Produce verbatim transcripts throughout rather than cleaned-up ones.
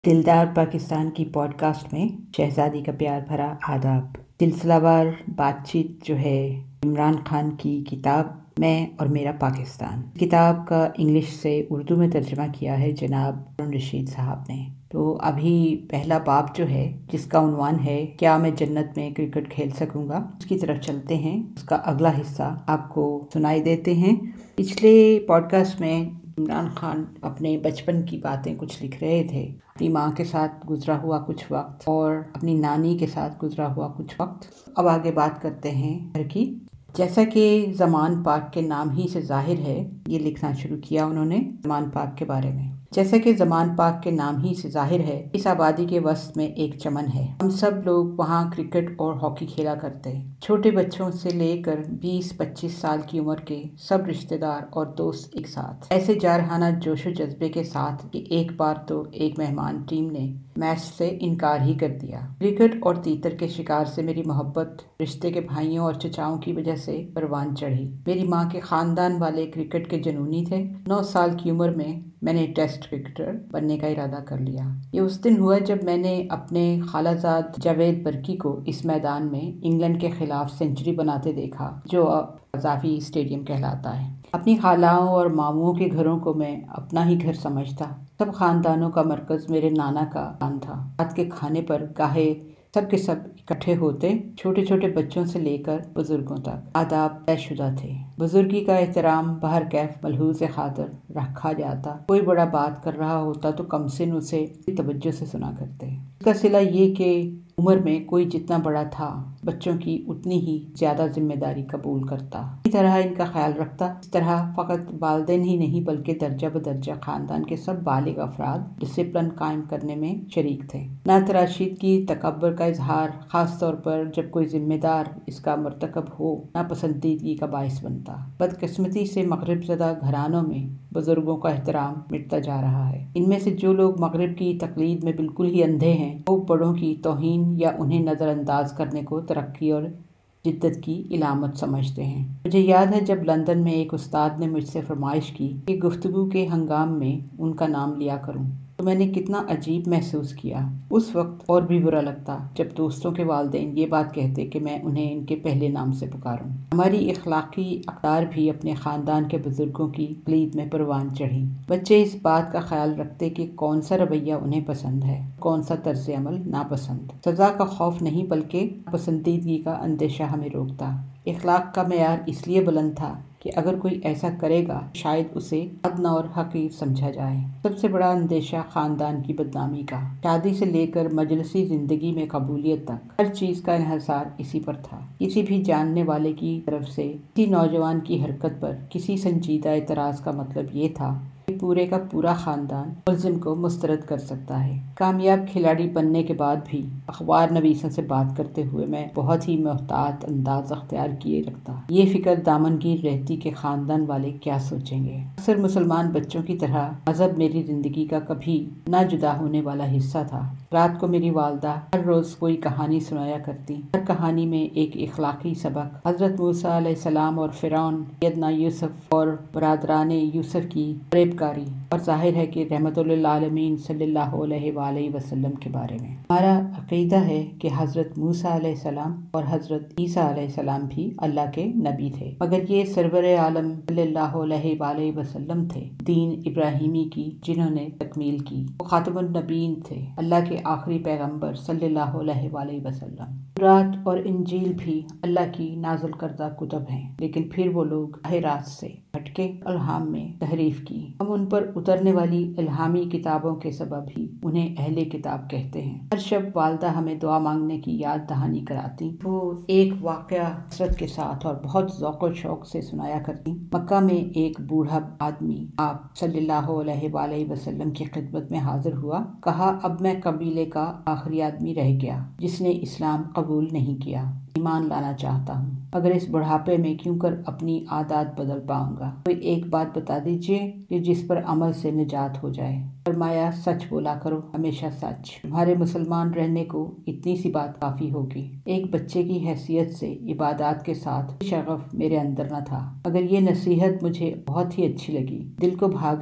दिलदार पाकिस्तान की पॉडकास्ट में शहजादी का प्यार भरा आदाब। सिलसिलावार बातचीत जो है इमरान खान की किताब मैं और मेरा पाकिस्तान। किताब का इंग्लिश से उर्दू में तर्जमा किया है जनाब हारून रशीद साहब ने। तो अभी पहला बाब जो है जिसका उन्वान है क्या मैं जन्नत में क्रिकेट खेल सकूंगा, उसकी तरफ चलते हैं। उसका अगला हिस्सा आपको सुनाई देते हैं। पिछले पॉडकास्ट में इमरान खान अपने बचपन की बातें कुछ लिख रहे थे, अपनी माँ के साथ गुजरा हुआ कुछ वक्त और अपनी नानी के साथ गुजरा हुआ कुछ वक्त। अब आगे बात करते हैं घर की। जैसा कि ज़मान पाक के नाम ही से जाहिर है, ये लिखना शुरू किया उन्होंने ज़मान पाक के बारे में। जैसा कि ज़मान पाक के नाम ही से जाहिर है, इस आबादी के वस्त में एक चमन है। हम सब लोग वहाँ क्रिकेट और हॉकी खेला करते हैं। छोटे बच्चों से लेकर बीस पच्चीस साल की उम्र के सब रिश्तेदार और दोस्त एक साथ, ऐसे जारहाना जोशो जज्बे के साथ कि एक बार तो एक मेहमान टीम ने मैच से इनकार ही कर दिया। क्रिकेट और तीतर के शिकार से मेरी मोहब्बत रिश्ते के भाइयों और चचाओं की वजह से परवान चढ़ी। मेरी माँ के खानदान वाले क्रिकेट के जुनूनी थे। नौ साल की उम्र में मैंने टेस्ट क्रिकेटर बनने का इरादा कर लिया। ये उस दिन हुआ जब मैंने अपने खालाजाद जावेद बर्की को इस मैदान में इंग्लैंड के खिलाफ सेंचुरी बनाते देखा, जो क़ज़ाफ़ी स्टेडियम कहलाता है। अपनी खालाओं और मामुओं के घरों को मैं अपना ही घर समझता। सब खानदानों का मरकज मेरे नाना का खान था। रात के खाने पर गाहे सब के सब इकट्ठे होते, छोटे छोटे बच्चों से लेकर बुजुर्गों तक। आदाब तयशुदा थे। बुजुर्गी का एहतराम बहर कैफ मलहूज़ खातर रखा जाता। कोई बड़ा बात कर रहा होता तो कम सिन उसे तवज्जो से सुना करते। इसका सिला ये कि उम्र में कोई जितना बड़ा था, बच्चों की उतनी ही ज्यादा जिम्मेदारी कबूल करता, इसी तरह इनका ख्याल रखता। इस तरह फ़कत वालिदैन ही नहीं बल्कि दर्जा बदर्जा खानदान के सब बालिग अफराद डिसिप्लिन कायम करने में शरीक थे। ना तराशीद की तकब्बर का इजहार, खास तौर पर जब कोई जिम्मेदार इसका मरतकब हो, ना पसंदीदगी का बाइस बनता। बदकिस्मती से मगरिब ज़दा घरानों में बुजुर्गों का एहतराम मिटता जा रहा है। इनमें से जो लोग मगरिब की तकलीद में बिल्कुल ही अंधे हैं, वो बड़ों की तौहीन या उन्हें नज़रअंदाज करने को तरक्की और जिद्दत की इलामत समझते हैं। मुझे याद है जब लंदन में एक उस्ताद ने मुझसे फरमाइश की कि गुफ्तगू के हंगाम में उनका नाम लिया करूं, तो मैंने कितना अजीब महसूस किया। उस वक्त और भी बुरा लगता जब दोस्तों के वालिदैन ये बात कहते कि मैं उन्हें इनके पहले नाम से पुकारूं। हमारी इखलाकी अक़दार भी अपने ख़ानदान के बुजुर्गों की तक़लीद में परवान चढ़ी। बच्चे इस बात का ख्याल रखते कि कौन सा रवैया उन्हें पसंद है, कौन सा तर्ज अमल नापसंद। सज़ा का खौफ नहीं बल्कि पसंदीदगी का अंदेशा हमें रोकता। इखलाक का मेयार इसलिए बुलंद था कि अगर कोई ऐसा करेगा शायद उसे अदना और हकीर समझा जाए। सबसे बड़ा अंदेशा खानदान की बदनामी का। शादी से लेकर मजलिसी जिंदगी में कबूलियत तक हर चीज का इन्हसार इसी पर था। किसी भी जानने वाले की तरफ से किसी नौजवान की हरकत पर किसी संजीदा एतराज का मतलब ये था कि पूरे का पूरा खानदान मुल्जिम को मुस्तरद कर सकता है। कामयाब खिलाड़ी बनने के बाद भी अखबार नवीसों से बात करते हुए मैं बहुत ही मोहतात अंदाज अख्तियार किए रखता। ये फिक्र दामनगीर रहती कि खानदान वाले क्या सोचेंगे। अक्सर मुसलमान बच्चों की तरह मजहब मेरी जिंदगी का कभी ना जुदा होने वाला हिस्सा था। रात को मेरी वालदा हर रोज कोई कहानी सुनाया करती। हर कहानी में एक इखलाकी सबक, हजरत मूसा अलैहिस्सलाम और फिरौन, सैयदना यूसुफ और बरादरान यूसुफ की फरेबकारी, और जाहिर है कि रहमतुल्लिल आलमीन सल्लल्लाहु अलैहि वसल्लम के बारे में। हमारा अकीदा है कि हजरत मूसा अलैहिस्सलाम और हजरत ईसा अलैहिस्सलाम भी अल्लाह के नबी थे, मगर ये सरवर आलम सल्लल्लाहु अलैहि वसल्लम थे, दीन इब्राहिमी की जिन्होंने तकमील की। वो खातमुन नबीन थे, अल्लाह के आखिरी पैगंबर सल्लल्लाहु अलैहि वसल्लम। तौरात और इंजील भी अल्लाह की नाज़िल करदा कुतुब हैं, लेकिन फिर वो लोग राह रास्त से भटके, इल्हाम में तहरीफ की। हम उन पर उतरने वाली इल्हामी किताबों के सबब ही उन्हें अहले किताब कहते हैं। हर शब वालदा हमें दुआ मांगने की याद दहानी कराती। वो एक वाक़या हसरत के साथ और बहुत ज़ौक़ और शौक़ से सुनाया करती। मक्का में एक बूढ़ा आदमी आप सल्लल्लाहु अलैहि वसल्लम की खिदमत में हाजिर हुआ। कहा, अब मैं कबीले का आखिरी आदमी रह गया जिसने इस्लाम कबूल नहीं किया। ईमान लाना चाहता हूँ, मगर इस बुढ़ापे में क्यों कर अपनी आदत बदल पाऊंगा। कोई एक बात बता दीजिए कि जिस पर अमल से निजात हो जाए। फरमाया, सच बोला करो, हमेशा सच। तुम्हारे मुसलमान रहने को इतनी सी बात काफी होगी। एक बच्चे की हैसियत से इबादत के साथ शगफ मेरे अंदर न था, मगर ये नसीहत मुझे बहुत ही अच्छी लगी, दिल को भा गई।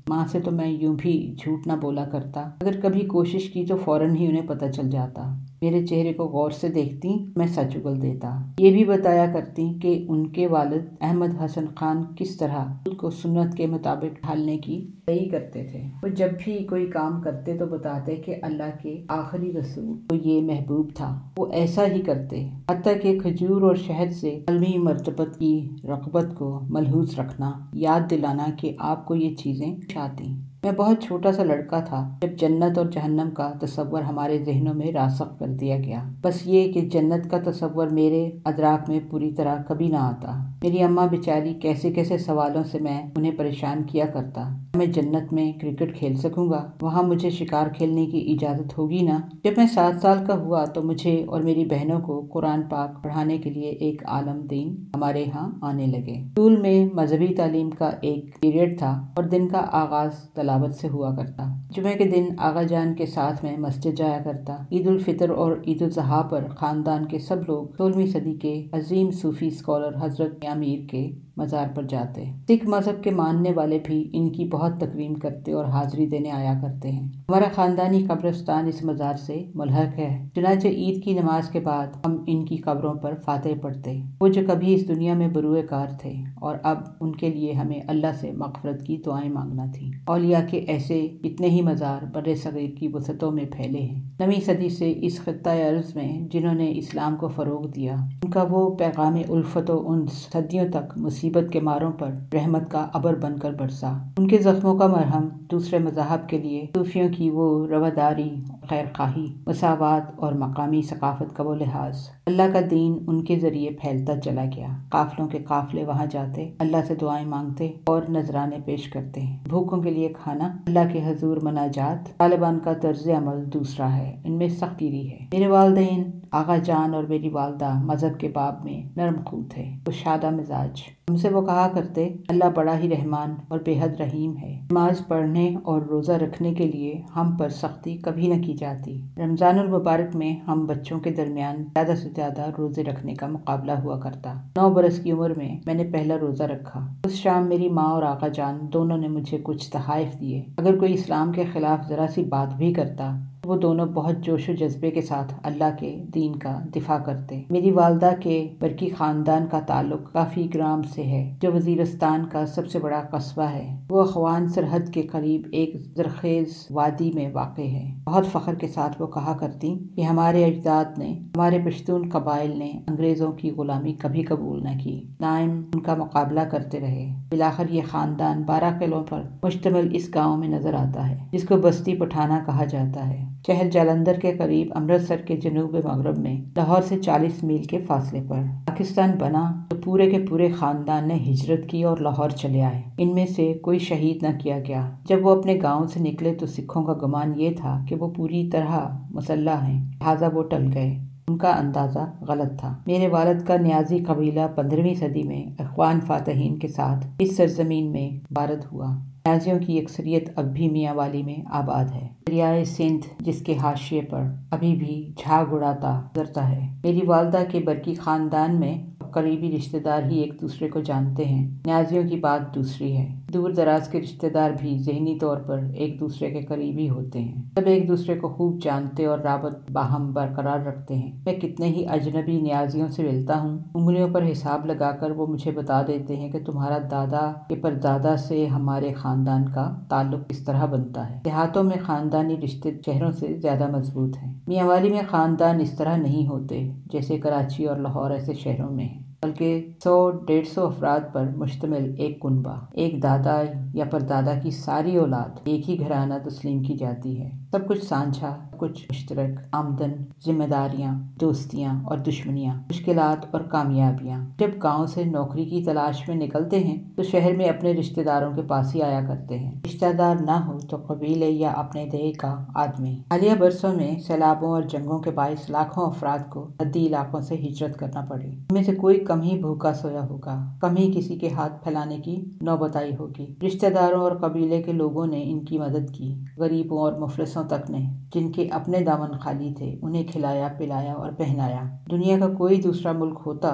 ماں سے تو میں یوں بھی جھوٹ نہ بولا کرتا، اگر کبھی کوشش کی تو فوراً ہی انہیں پتہ چل جاتا۔ میرے چہرے کو غور سے دیکھتی، میں سچ اگل دیتا۔ یہ بھی بتایا کرتی کہ ان کے والد احمد حسن خان کس طرح خود کو سنت کے مطابق ڈھالنے کی صحیح کرتے تھے۔ وہ جب بھی کوئی کام کرتے تو بتاتے کہ اللہ کے آخری رسول تو یہ محبوب تھا، وہ ایسا ہی کرتے، حتیٰ کہ کھجور اور شہد سے عالمی مرتبت کی رغبت کو ملحوظ رکھنا، یاد دلانا کہ آپ کو یہ چیزیں چاہتی۔ میں بہت چھوٹا سا لڑکا تھا جب جنت اور جہنم کا تصور ہمارے ذہنوں میں راسخ کر دیا گیا، بس یہ کہ جنت کا تصور میرے ادراک میں پوری طرح کبھی نہ آتا۔ میری اماں بیچاری کیسے کیسے سوالوں سے میں انہیں پریشان کیا کرتا۔ میں جنت میں کرکٹ کھیل سکوں گا؟ وہاں مجھے شکار کھیلنے کی اجازت ہوگی نا؟ جب میں سات سال کا ہوا تو مجھے اور میری بہنوں کو قرآن پاک پڑھانے کے لیے ایک عالم دین ہمارے ہاں آنے لگے۔ اسکول میں مذہبی تعلیم کا ایک پیریڈ تھا اور دن کا آغاز تلاوت سے ہوا کرتا۔ جمعے کے دن آغا جان کے ساتھ میں مسجد جایا کرتا۔ عید الفطر اور عید الاضحیٰ پر خاندان کے سب لوگ سولہویں صدی کے عظیم صوفی اسکالر حضرت میاں میر کے مزار پر جاتے۔ سکھ مذہب کے ماننے والے بھی ان کی بہت تکریم کرتے اور حاضری دینے آیا کرتے ہیں۔ ہمارا خاندانی قبرستان اس مزار سے ملحق ہے، چنانچہ عید کی نماز کے بعد ہم ان کی قبروں پر فاتح پڑھتے۔ وہ جو کبھی اس دنیا میں بروئے کار تھے اور اب ان کے لیے ہمیں اللہ سے مغفرت کی دعائیں مانگنا تھی۔ اولیاء کے ایسے اتنے ہی مزار بر صغیر کی وسعتوں میں پھیلے ہیں۔ نویں صدی سے اس خطۂ ارض میں جنہوں نے اسلام کو فروغ دیا، ان کا وہ پیغام الفت و انس صدیوں تک مصیبت کے ماروں پر رحمت کا ابر بن کر برسا۔ ان کے زخموں کا مرہم دوسرے مذاہب کے لیے صوفیوں کی وہ رواداری، خیر خواہی، مساوات اور مقامی ثقافت کا وہ لحاظ۔ اللہ کا دین ان کے ذریعے پھیلتا چلا گیا۔ قافلوں کے قافلے وہاں جاتے، اللہ سے دعائیں مانگتے اور نذرانے پیش کرتے ہیں۔ بھوکوں کے لیے کھانا، اللہ کے حضور مناجات۔ طالبان کا طرز عمل دوسرا ہے، ان میں سخت گیری ہے۔ میرے والدین آغا جان اور میری والدہ مذہب کے باب میں نرم خو تھے، کشادہ مزاج۔ ہم سے وہ کہا کرتے، اللہ بڑا ہی رحمان اور بے حد رحیم ہے۔ نماز پڑھنے اور روزہ رکھنے کے لیے ہم پر سختی کبھی نہ کی جاتی۔ رمضان المبارک میں ہم بچوں کے درمیان زیادہ سے زیادہ روزے رکھنے کا مقابلہ ہوا کرتا۔ نو برس کی عمر میں میں نے پہلا روزہ رکھا۔ اس شام میری ماں اور آقا جان دونوں نے مجھے کچھ تحائف دیے۔ اگر کوئی اسلام کے خلاف ذرا سی بات بھی کرتا، وہ دونوں بہت جوش و جذبے کے ساتھ اللہ کے دین کا دفاع کرتے۔ میری والدہ کے برقی خاندان کا تعلق کافی گرام سے ہے، جو وزیرستان کا سب سے بڑا قصبہ ہے۔ وہ اخوان سرحد کے قریب ایک زرخیز وادی میں واقع ہے۔ بہت فخر کے ساتھ وہ کہا کرتی کہ ہمارے اجداد نے، ہمارے پشتون قبائل نے انگریزوں کی غلامی کبھی قبول نہ کی، دائم ان کا مقابلہ کرتے رہے۔ بلاخر یہ خاندان بارہ قلعوں پر مشتمل اس گاؤں میں نظر آتا ہے، جس کو بستی پٹھانہ کہا جاتا ہے۔ شہر جالندھر کے قریب امرتسر کے جنوب مغرب میں لاہور سے چالیس میل کے فاصلے پر۔ پاکستان بنا تو پورے کے پورے خاندان نے ہجرت کی اور لاہور چلے آئے۔ ان میں سے کوئی شہید نہ کیا گیا۔ جب وہ اپنے گاؤں سے نکلے تو سکھوں کا گمان یہ تھا کہ وہ پوری طرح مسلح ہیں، لہٰذا وہ ٹل گئے۔ ان کا اندازہ غلط تھا۔ میرے والد کا نیازی قبیلہ پندرہویں صدی میں اخوان فاتحین کے ساتھ اس سرزمین میں وارد ہوا۔ نیازیوں کی اکثریت اب بھی میاں والی میں آباد ہے۔ دریائے سندھ جس کے حاشیے پر ابھی بھی جھاگ اڑاتا گزرتا ہے۔ میری والدہ کے برقی خاندان میں قریبی رشتہ دار ہی ایک دوسرے کو جانتے ہیں، نیازیوں کی بات دوسری ہے۔ دور دراز کے رشتہ دار بھی ذہنی طور پر ایک دوسرے کے قریبی ہوتے ہیں، سب ایک دوسرے کو خوب جانتے اور رابط باہم برقرار رکھتے ہیں۔ میں کتنے ہی اجنبی نیازیوں سے ملتا ہوں، انگلیوں پر حساب لگا کر وہ مجھے بتا دیتے ہیں کہ تمہارا دادا کے پردادا سے ہمارے خاندان کا تعلق اس طرح بنتا ہے۔ دیہاتوں میں خاندانی رشتے شہروں سے زیادہ مضبوط ہیں۔ میاں والی میں خاندان اس طرح نہیں ہوتے جیسے کراچی اور لاہور ایسے شہروں میں ہیں، بلکہ سو ڈیڑھ سو افراد پر مشتمل ایک کنبہ، ایک دادا یا پردادا کی ساری اولاد ایک ہی گھرانہ تسلیم کی جاتی ہے۔ سب کچھ سانجھا، کچھ مشترک، آمدن، ذمہ داریاں، دوستیاں اور دشمنیاں، مشکلات اور کامیابیاں۔ جب گاؤں سے نوکری کی تلاش میں نکلتے ہیں تو شہر میں اپنے رشتہ داروں کے پاس ہی آیا کرتے ہیں۔ رشتہ دار نہ ہو تو قبیلے یا اپنے دیے کا آدمی۔ حالیہ برسوں میں سیلابوں اور جنگوں کے باعث لاکھوں افراد کو حدی علاقوں سے ہجرت کرنا پڑی۔ ان میں سے کوئی کم ہی بھوکا سویا ہوگا، کم ہی کسی کے ہاتھ پھیلانے کی نوبت آئی ہوگی۔ رشتہ داروں اور قبیلے کے لوگوں نے ان کی مدد کی۔ غریبوں اور مفلسوں تک نے، جن کے اپنے دامن خالی تھے، انہیں کھلایا، پلایا اور پہنایا۔ دنیا کا کوئی دوسرا ملک ہوتا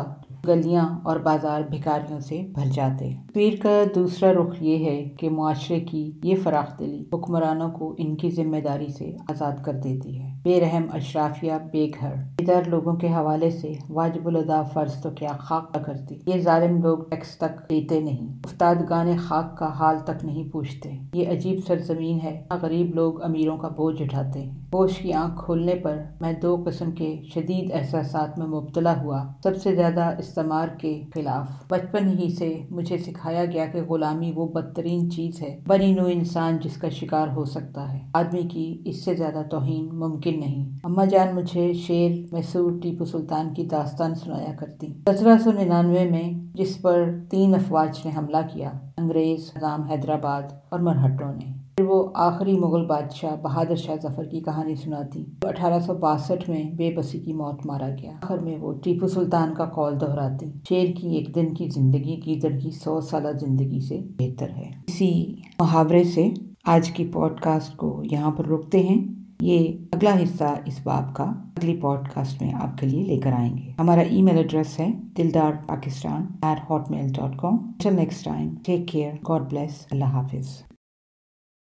گلیاں اور بازار بھکاریوں سے بھر جاتے ہیں۔ تصویر کا دوسرا رخ یہ ہے کہ معاشرے کی یہ فراخ دلی حکمرانوں کو ان کی ذمہ داری سے آزاد کر دیتی ہے۔ بے رحم اشرافیہ بے گھر ادھر لوگوں کے حوالے سے واجب الادا فرض تو کیا خاک کا کرتی، یہ ظالم لوگ ٹیکس تک دیتے نہیں، افتادگان خاک کا حال تک نہیں پوچھتے۔ یہ عجیب سرزمین ہے جہاں غریب لوگ امیروں کا بوجھ اٹھاتے ہیں۔ ہوش کی آنکھ کھولنے پر میں دو قسم کے شدید احساسات میں مبتلا ہوا، سب سے زیادہ استعمار کے خلاف۔ بچپن ہی سے مجھے سکھایا گیا کہ غلامی وہ بدترین چیز ہے بنی نوع انسان جس کا شکار ہو سکتا ہے۔ آدمی کی اس سے زیادہ توہین ممکن نہیں۔ اماں جان مجھے شیر میسور ٹیپو سلطان کی داستان سنایا کرتی۔ سترہ سو ننانوے میں جس پر تین افواج نے حملہ کیا، انگریز، نظام حیدرآباد اور مرہٹوں نے، پھر وہ آخری مغل بادشاہ بہادر شاہ ظفر کی کہانی سناتی جو اٹھارہ سو باسٹھ میں بے بسی کی موت مارا گیا۔ آخر میں وہ ٹیپو سلطان کا قول دہراتی، شیر کی ایک دن کی زندگی گیدڑ کی سو سالہ زندگی سے بہتر ہے۔ اسی محاورے سے آج کی پوڈ کاسٹ کو یہاں پر روکتے ہیں۔ یہ اگلا حصہ اس باب کا اگلی پوڈ کاسٹ میں آپ کے لیے لے کر آئیں گے۔ ہمارا ای میل ایڈریس ہے Dildar Pakistan at hotmail dot com. Till next time, take care, God bless, اللہ حافظ۔